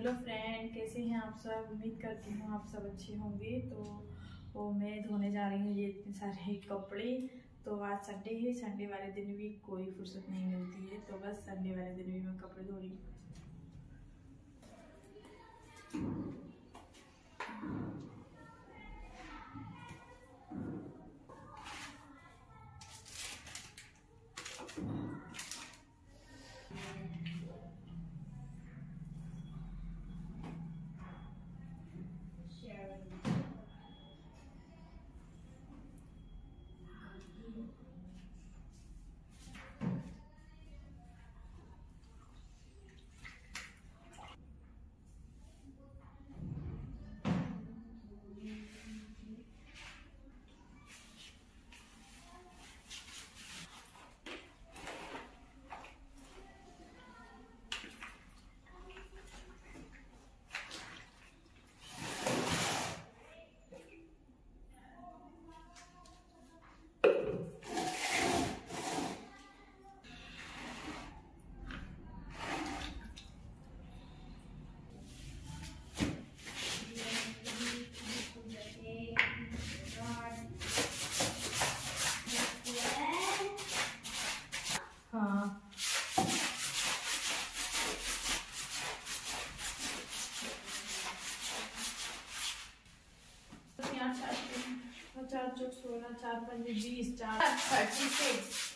Hello friend, कैसे हैं आप सब। उम्मीद करती हूँ आप सब अच्छे होंगे। तो मैं धोने जा रही हूँ ये इतने सारे कपड़े। तो आज संडे है, संडे वाले दिन भी कोई फुर्सत नहीं मिलती है, तो बस संडे वाले दिन भी मैं कपड़े धो रही हूँ। हाँ, चार चौक 16, 4 5 20, 4 36।